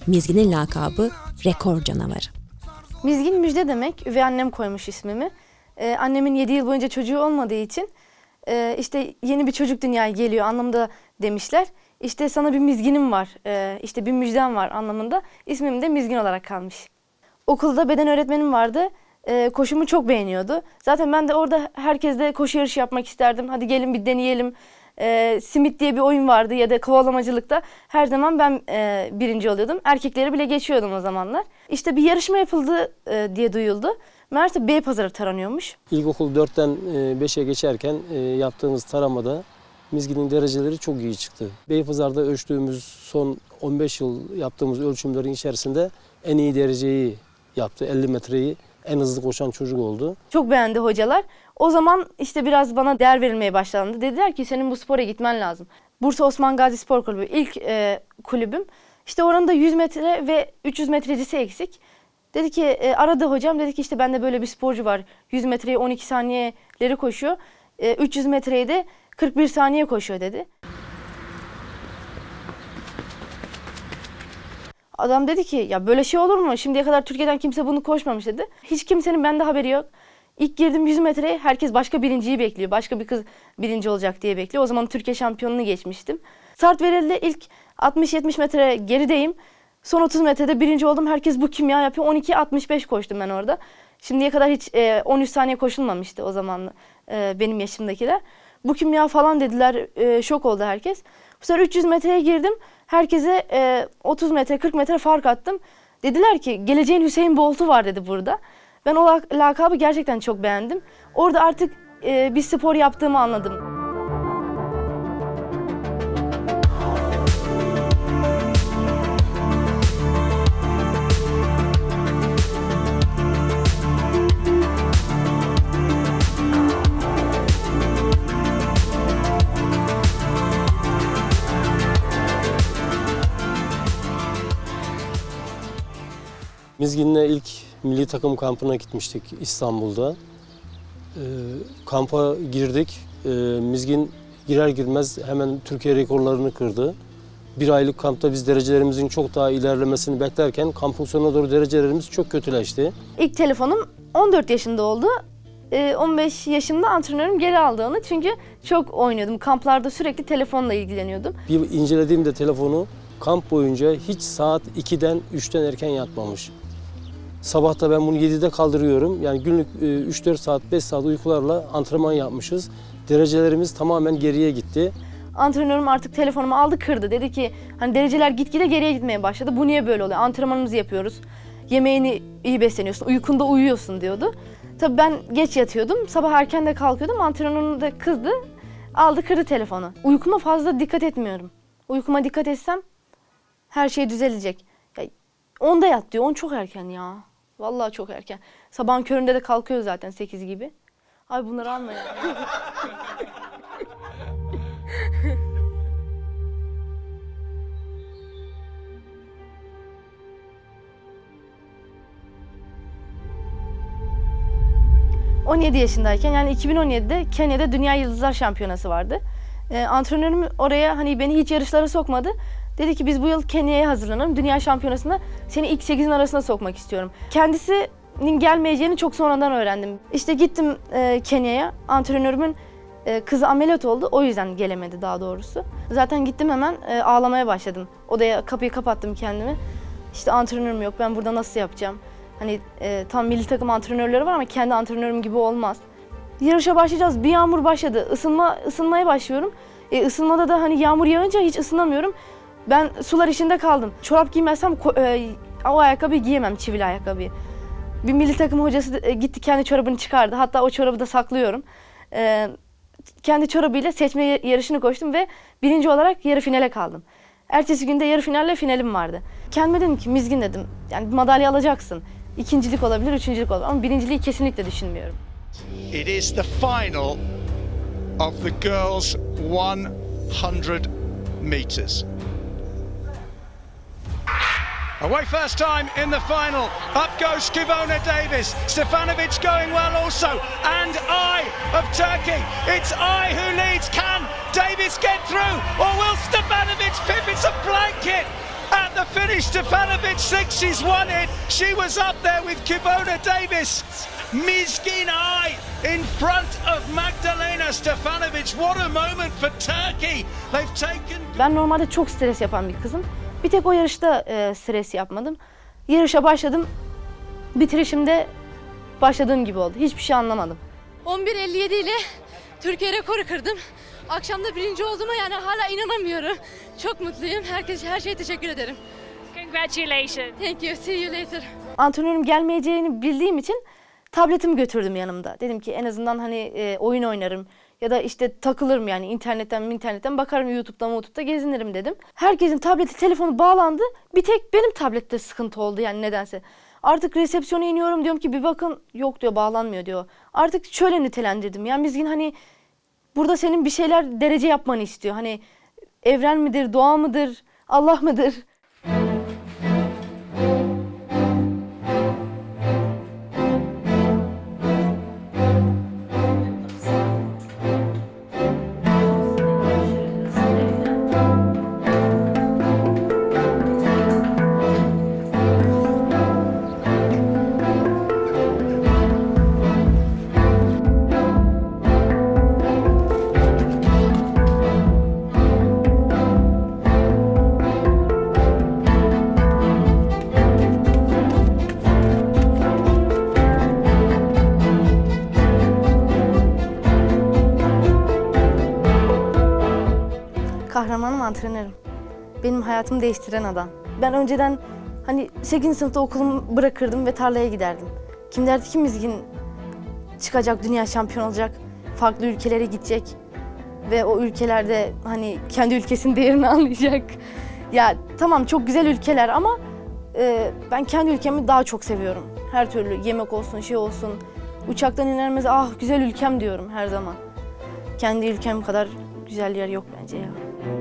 Mizgin'in lakabı rekor canavarı. Mizgin müjde demek. Üvey annem koymuş ismimi. Annemin 7 yıl boyunca çocuğu olmadığı için işte yeni bir çocuk dünyaya geliyor anlamında demişler. İşte sana bir mizginim var, işte bir müjdem var anlamında. İsmim de Mizgin olarak kalmış. Okulda beden öğretmenim vardı. Koşumu çok beğeniyordu. Zaten ben de orada herkesle koşu yarışı yapmak isterdim. Hadi gelin bir deneyelim. Simit diye bir oyun vardı ya da kovalamacılıkta her zaman ben birinci oluyordum. Erkekleri bile geçiyordum o zamanlar. İşte bir yarışma yapıldı diye duyuldu. Meğerse Beypazarı taranıyormuş. İlkokul 4'ten 5'e geçerken yaptığımız taramada Mizgin'in dereceleri çok iyi çıktı. Beypazar'da ölçtüğümüz son 15 yıl yaptığımız ölçümlerin içerisinde en iyi dereceyi yaptı. 50 metreyi en hızlı koşan çocuk oldu. Çok beğendi hocalar. O zaman işte biraz bana değer verilmeye başlandı. Dediler ki senin bu spora gitmen lazım. Bursa Osman Gazi Spor Kulübü ilk kulübüm. İşte oranın da 100 metre ve 300 metrecisi eksik. Dedi ki aradı hocam, dedi ki işte bende böyle bir sporcu var. 100 metreyi 12 saniyeleri koşuyor. 300 metreyi de 41 saniye koşuyor dedi. Adam dedi ki ya böyle şey olur mu? Şimdiye kadar Türkiye'den kimse bunu koşmamış dedi. Hiç kimsenin bende haberi yok. İlk girdim 100 metreye herkes başka birinciyi bekliyor. Başka bir kız birinci olacak diye bekliyor. O zaman Türkiye şampiyonunu geçmiştim. Start verildi, ilk 60-70 metre gerideyim. Son 30 metrede birinci oldum. Herkes bu kim ya yapıyor. 12.65 koştum ben orada. Şimdiye kadar hiç 13 saniye koşulmamıştı o zaman benim yaşımdakiler. Bu kim ya falan dediler. Şok oldu herkes. Bu sefer 300 metreye girdim. Herkese 30 metre 40 metre fark attım. Dediler ki geleceğin Hüseyin Bolt'u var dedi burada. Ben o lakabı gerçekten çok beğendim. Orada artık bir spor yaptığımı anladım. Mizgin'le ilk milli takım kampına gitmiştik İstanbul'da. Kampa girdik. Mizgin girer girmez hemen Türkiye rekorlarını kırdı. Bir aylık kampta biz derecelerimizin çok daha ilerlemesini beklerken kampın sonuna doğru derecelerimiz çok kötüleşti. İlk telefonum 14 yaşında oldu. 15 yaşımda antrenörüm geri aldı onu çünkü çok oynuyordum. Kamplarda sürekli telefonla ilgileniyordum. Bir incelediğimde telefonu kamp boyunca hiç saat 2'den 3'ten erken yatmamış. Sabahta ben bunu 7'de kaldırıyorum. Yani günlük 3-4 saat, 5 saat uykularla antrenman yapmışız. Derecelerimiz tamamen geriye gitti. Antrenörüm artık telefonumu aldı kırdı. Dedi ki hani dereceler gitgide geriye gitmeye başladı. Bu niye böyle oluyor? Antrenmanımızı yapıyoruz. Yemeğini iyi besleniyorsun, uykunda uyuyorsun diyordu. Tabii ben geç yatıyordum. Sabah erken de kalkıyordum. Antrenörüm de kızdı. Aldı kırdı telefonu. Uykuma fazla dikkat etmiyorum. Uykuma dikkat etsem her şey düzelecek. Ya, 10'da yat diyor. 10 çok erken ya. Vallahi çok erken. Sabahın köründe de kalkıyor zaten 8 gibi. Ay bunları alma ya. ...17 yaşındayken yani 2017'de Kenya'da Dünya Yıldızlar Şampiyonası vardı. Antrenörüm oraya hani beni hiç yarışlara sokmadı. Dedi ki biz bu yıl Kenya'ya hazırlanalım. Dünya Şampiyonası'nda seni ilk 8'in arasına sokmak istiyorum. Kendisinin gelmeyeceğini çok sonradan öğrendim. İşte gittim Kenya'ya. Antrenörümün kızı ameliyat oldu. O yüzden gelemedi daha doğrusu. Zaten gittim hemen ağlamaya başladım. Odaya kapıyı kapattım kendimi. İşte antrenörüm yok. Ben burada nasıl yapacağım? Hani tam milli takım antrenörleri var ama kendi antrenörüm gibi olmaz. Yarışa başlayacağız. Bir yağmur başladı. Isınmaya başlıyorum. Isınmada da hani yağmur yağınca hiç ısınamıyorum. Ben sular içinde kaldım. Çorap giymezsem o ayakkabıyı giyemem, çivili ayakkabıyı. Bir milli takım hocası gitti kendi çorabını çıkardı. Hatta o çorabı da saklıyorum. Kendi çorabıyla seçme yarışını koştum ve birinci olarak yarı finale kaldım. Ertesi günde yarı finalle finalim vardı. Kendime dedim ki Mizgin dedim, yani madalya alacaksın. İkincilik olabilir, üçüncülük olabilir ama birinciliği kesinlikle düşünmüyorum. It is the final of the girls 100 meters. Away first time in the final. Up goes Kivona Davis. Stefanovic going well also. And I of Turkey. It's I who leads. Can Davis get through? Or will Stefanovic pip? It's a blanket. At the finish, Stefanovic thinks she's won it. She was up there with Kevona Davis. Mizgin Ay in front of Magdalena Stefanovic. What a moment for Turkey. They've taken... Ben normalde çok stres yapan bir kızım. Bir tek o yarışta stres yapmadım. Yarışa başladım. Bitirişimde başladığım gibi oldu. Hiçbir şey anlamadım. 11.57 ile Türkiye rekoru kırdım. Akşamda birinci olduğuma yani hala inanamıyorum. Çok mutluyum. Her şeye teşekkür ederim. Congratulations. Thank you. See you later. Antrenörüm gelmeyeceğini bildiğim için tabletimi götürdüm yanımda. Dedim ki en azından hani oyun oynarım ya da işte takılırım yani internetten bakarım, YouTube'da gezinirim dedim. Herkesin tableti, telefonu bağlandı. Bir tek benim tablette sıkıntı oldu yani nedense. Artık resepsiyona iniyorum, diyorum ki bir bakın, yok diyor, bağlanmıyor diyor. Artık şöyle nitelendirdim. Yani Mizgin hani burada senin bir şeyler derece yapmanı istiyor. Hani evren midir, doğa mıdır, Allah mıdır? Kahramanım antrenörüm. Benim hayatımı değiştiren adam. Ben önceden hani 8. sınıfta okulumu bırakırdım ve tarlaya giderdim. Kim derdi ki Mizgin çıkacak, dünya şampiyon olacak, farklı ülkelere gidecek ve o ülkelerde hani kendi ülkesinin değerini anlayacak. Ya tamam, çok güzel ülkeler ama ben kendi ülkemi daha çok seviyorum. Her türlü yemek olsun, şey olsun. Uçaktan inermez, ah güzel ülkem diyorum her zaman. Kendi ülkem kadar güzel yer yok bence ya.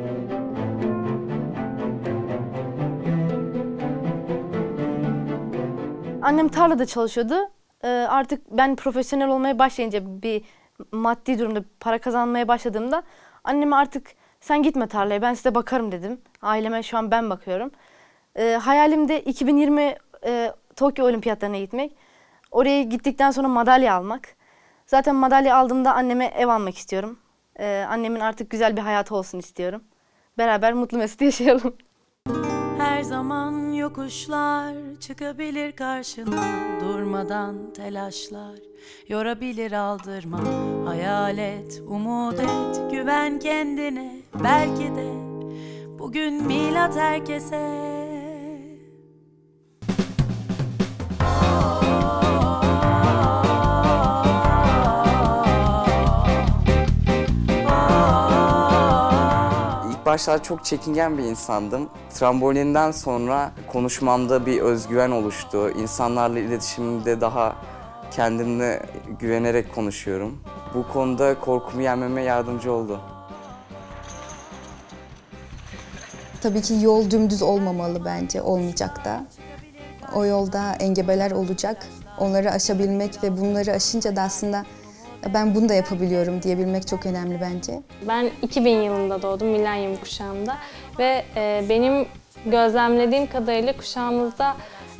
Annem tarlada çalışıyordu. Artık ben profesyonel olmaya başlayınca, bir maddi durumda para kazanmaya başladığımda anneme artık sen gitme tarlaya, ben size bakarım dedim. Aileme şu an ben bakıyorum. Hayalim de 2020 Tokyo Olimpiyatlarına gitmek. Oraya gittikten sonra madalya almak. Zaten madalya aldığımda anneme ev almak istiyorum. Annemin artık güzel bir hayatı olsun istiyorum. Beraber mutlu mesut yaşayalım. Her zaman yokuşlar çıkabilir karşına, durmadan telaşlar yorabilir, aldırma. Hayal et, umut et, güven kendine, belki de bugün milat herkese. Başlarda çok çekingen bir insandım. Trambolinden sonra konuşmamda bir özgüven oluştu. İnsanlarla iletişimde daha kendimle güvenerek konuşuyorum. Bu konuda korkumu yenmeme yardımcı oldu. Tabii ki yol dümdüz olmamalı bence, olmayacak da. O yolda engebeler olacak. Onları aşabilmek ve bunları aşınca da aslında ben bunu da yapabiliyorum diyebilmek çok önemli bence. Ben 2000 yılında doğdum, milenyum kuşağında ve benim gözlemlediğim kadarıyla kuşağımızda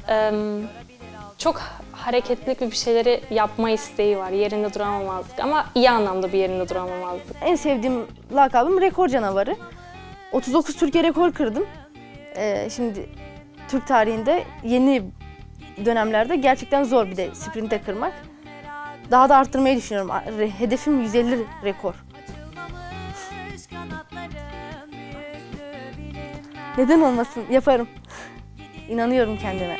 çok hareketlilik ve bir şeyleri yapma isteği var, yerinde duramamazlık ama iyi anlamda bir yerinde duramamazlık. En sevdiğim lakabım rekor canavarı. 39 Türkiye rekor kırdım. Şimdi Türk tarihinde yeni dönemlerde gerçekten zor bir de sprinte kırmak. Daha da arttırmayı düşünüyorum. Hedefim 150 rekor. Neden olmasın? Yaparım. İnanıyorum kendime.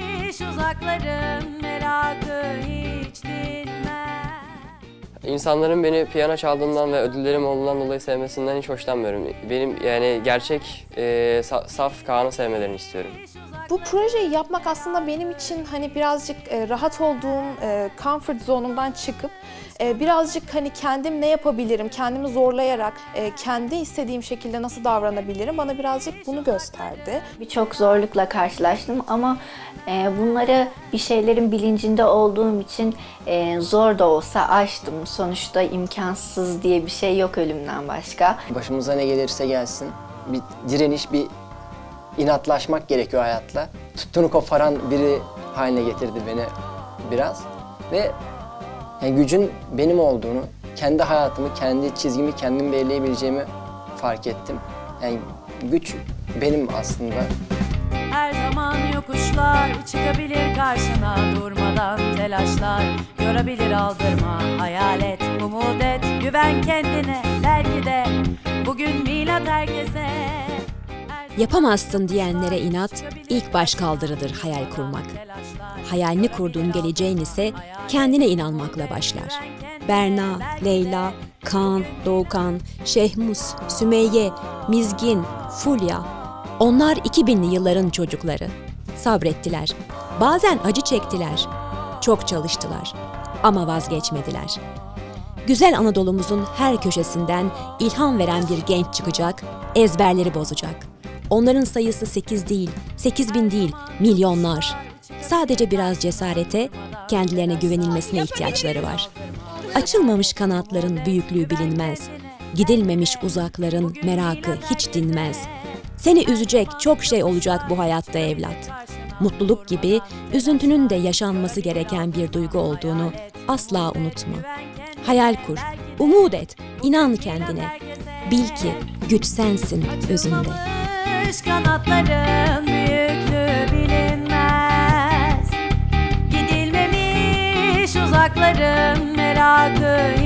İnsanların beni piyano çaldığından ve ödüllerim olduğundan dolayı sevmesinden hiç hoşlanmıyorum. Benim yani gerçek saf Kaan'ı sevmelerini istiyorum. Bu projeyi yapmak aslında benim için hani birazcık rahat olduğum comfort zone'umdan çıkıp birazcık hani kendim ne yapabilirim, kendimi zorlayarak kendi istediğim şekilde nasıl davranabilirim bana birazcık bunu gösterdi. Birçok zorlukla karşılaştım ama bunları bir şeylerin bilincinde olduğum için zor da olsa aştım. Sonuçta imkansız diye bir şey yok ölümden başka. Başımıza ne gelirse gelsin, bir direniş, bir inatlaşmak gerekiyor hayatla. Tuttuğunu koparan biri haline getirdi beni biraz. Ve yani gücün benim olduğunu, kendi hayatımı, kendi çizgimi kendim belirleyebileceğimi fark ettim. Yani güç benim aslında. Her zaman yokuşlar çıkabilir karşına, durmadan telaşlar yorabilir aldırma. Hayal et, umut et, güven kendine, belki de bugün milat herkese. Yapamazsın diyenlere inat, ilk baş kaldırıdır hayal kurmak. Hayalini kurduğun geleceğin ise kendine inanmakla başlar. Berna, Leyla, Kaan, Doğukan, Şehmus, Sümeyye, Mizgin, Fulya, onlar 2000'li yılların çocukları. Sabrettiler, bazen acı çektiler, çok çalıştılar ama vazgeçmediler. Güzel Anadolu'muzun her köşesinden ilham veren bir genç çıkacak, ezberleri bozacak. Onların sayısı 8 değil, 8000 değil, milyonlar. Sadece biraz cesarete, kendilerine güvenilmesine ihtiyaçları var. Açılmamış kanatların büyüklüğü bilinmez. Gidilmemiş uzakların merakı hiç dinmez. Seni üzecek çok şey olacak bu hayatta evlat. Mutluluk gibi üzüntünün de yaşanması gereken bir duygu olduğunu asla unutma. Hayal kur, umut et, inan kendine. Bil ki güç sensin özünde. Kanatların büyüklüğü bilinmez. Gidilmemiş uzakların merakı